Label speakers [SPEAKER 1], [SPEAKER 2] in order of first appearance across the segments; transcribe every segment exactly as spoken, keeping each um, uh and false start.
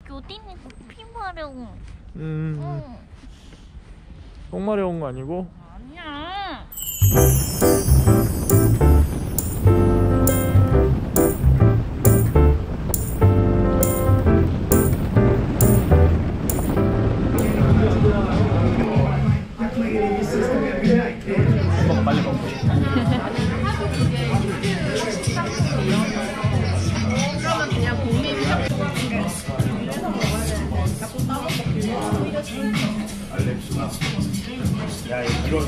[SPEAKER 1] 어디니? 피 마려워.
[SPEAKER 2] 음.
[SPEAKER 1] 응.
[SPEAKER 2] 똥 마려운 거 아니고?
[SPEAKER 1] 아니야.
[SPEAKER 2] 빨리 먹고 싶다.
[SPEAKER 1] 그러면 그냥 고민.
[SPEAKER 2] 야, 이거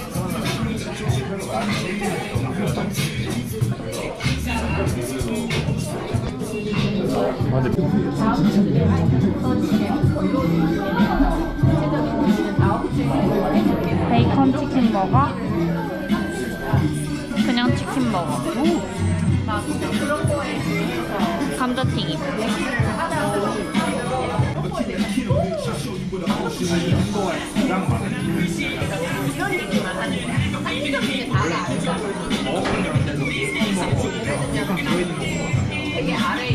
[SPEAKER 1] 베이컨 치킨 버거? 그냥 치킨 버거. 감자튀김.
[SPEAKER 3] 되게 아래에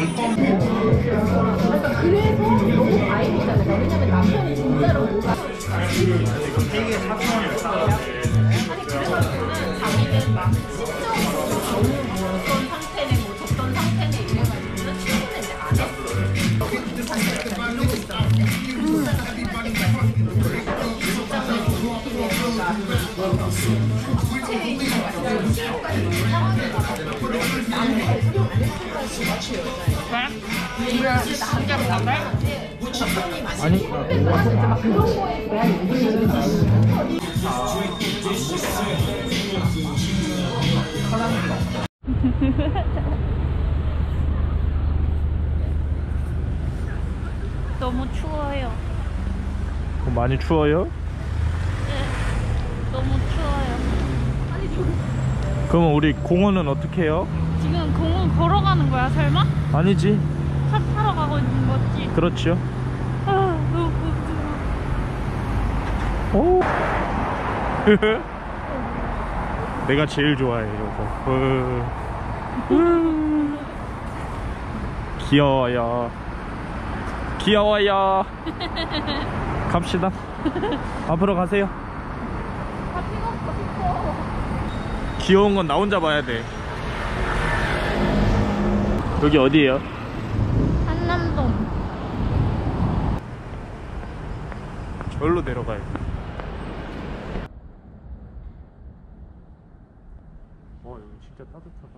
[SPEAKER 3] 그래서 너무 다행이잖아요. 왜냐면 남편이 진짜로 뭔가
[SPEAKER 2] 되게 사소한
[SPEAKER 3] 아니 그래서 저는 자기는 막 심적으로 너무 어떤 상태네 뭐 졌던 상태네 이래가지고는 친구는 이제 안 했어요. 이러고 있었는데
[SPEAKER 2] 아니,
[SPEAKER 1] 너무 추워요.
[SPEAKER 2] 많이 추워요?
[SPEAKER 1] 네, 너무 추워요.
[SPEAKER 2] 그럼 우리 공원은 어떻게 해요?
[SPEAKER 1] 지금 공원 걸어가는 거야, 설마?
[SPEAKER 2] 아니지.
[SPEAKER 1] 차 타러 가고 있는 거지?
[SPEAKER 2] 그렇죠.
[SPEAKER 1] 아, 너무
[SPEAKER 2] 오. 내가 제일 좋아해 이거. 어. 귀여워요. 귀여워요. 갑시다. 앞으로 가세요.
[SPEAKER 1] 다 피곤하고 싶어.
[SPEAKER 2] 귀여운 건 나 혼자 봐야 돼. 여기 어디예요?
[SPEAKER 1] 한남동.
[SPEAKER 2] 절로 내려가요. 어, 여기 진짜 따뜻하다.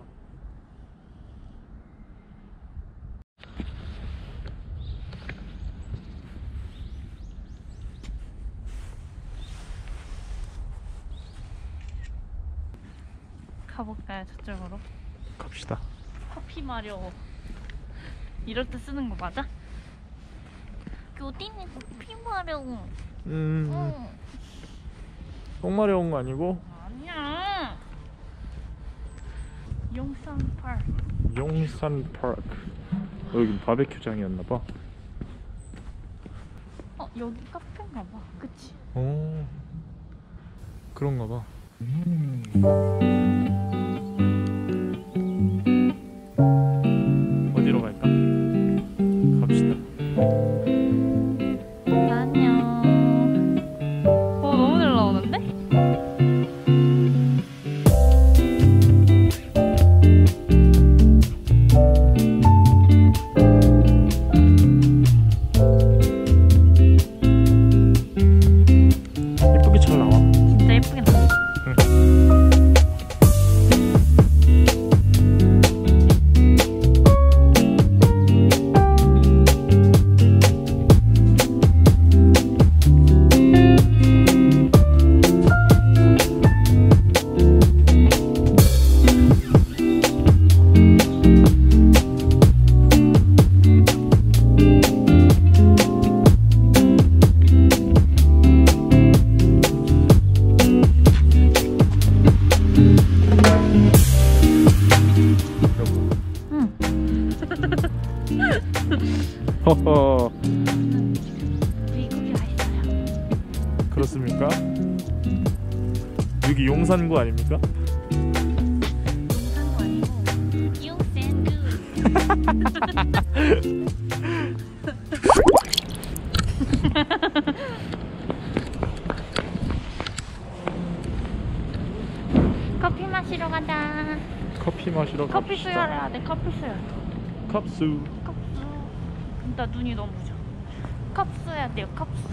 [SPEAKER 1] 가볼까요, 저쪽으로?
[SPEAKER 2] 갑시다.
[SPEAKER 1] 커피 마려워. 이럴 때 쓰는 거 맞아? 그 어디니? 커피 마려워.
[SPEAKER 2] 음.
[SPEAKER 1] 응.
[SPEAKER 2] 똥 마려운 거 아니고?
[SPEAKER 1] 아니야. 용산 파크.
[SPEAKER 2] 용산 파크. 여기 바베큐장이었나봐.
[SPEAKER 1] 어, 여기 카페인가 봐. 그치?
[SPEAKER 2] 오, 그런가봐. 어디로 갈까? 갑시다.
[SPEAKER 1] 안녕. 어, 너무 잘 나오는데?
[SPEAKER 2] 예쁘게 잘 나와.
[SPEAKER 1] 진짜 예쁘게 나와.
[SPEAKER 2] 허허.
[SPEAKER 1] 미국에 와 있어요.
[SPEAKER 2] 그렇습니까? 여기 용산구 아닙니까?
[SPEAKER 1] 용산구 아니고 용산구. 가자.
[SPEAKER 2] 커피 마시러
[SPEAKER 1] 커피
[SPEAKER 2] 갑시다.
[SPEAKER 1] 수혈해야 돼. 커피 수혈.
[SPEAKER 2] 컵수.
[SPEAKER 1] 컵수. 나 눈이 너무 부져. 컵수 해야 돼요. 컵수.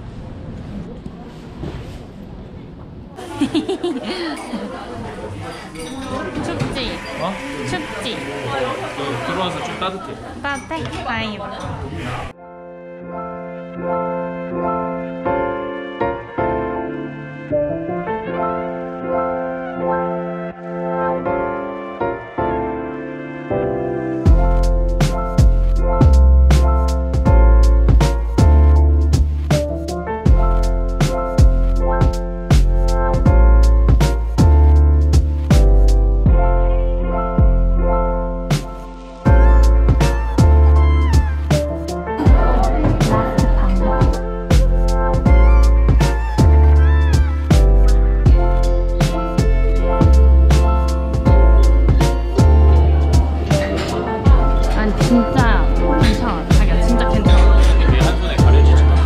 [SPEAKER 1] 춥지?
[SPEAKER 4] 어?
[SPEAKER 1] 춥지?
[SPEAKER 4] 그 들어와서 좀 따뜻해.
[SPEAKER 1] 따뜻해? 다행이다. 난 진짜 괜찮아. 자기야 진짜 괜찮아.
[SPEAKER 4] 왜 한 손에 가려지지 마.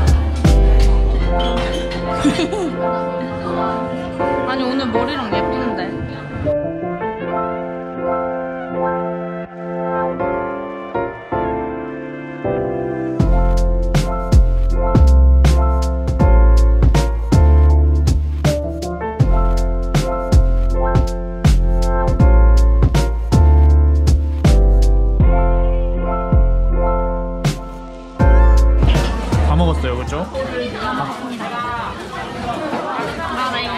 [SPEAKER 1] 아니 오늘 머리랑 예쁜데.
[SPEAKER 4] 다 먹었어요, 그렇죠?
[SPEAKER 1] 아, 나 이거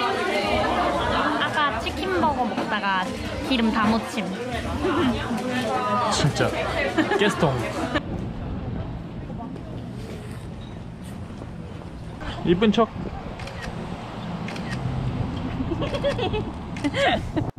[SPEAKER 1] 아까 치킨버거 먹다가 기름 다 묻힘.
[SPEAKER 2] 진짜. 게스통. 이쁜 척.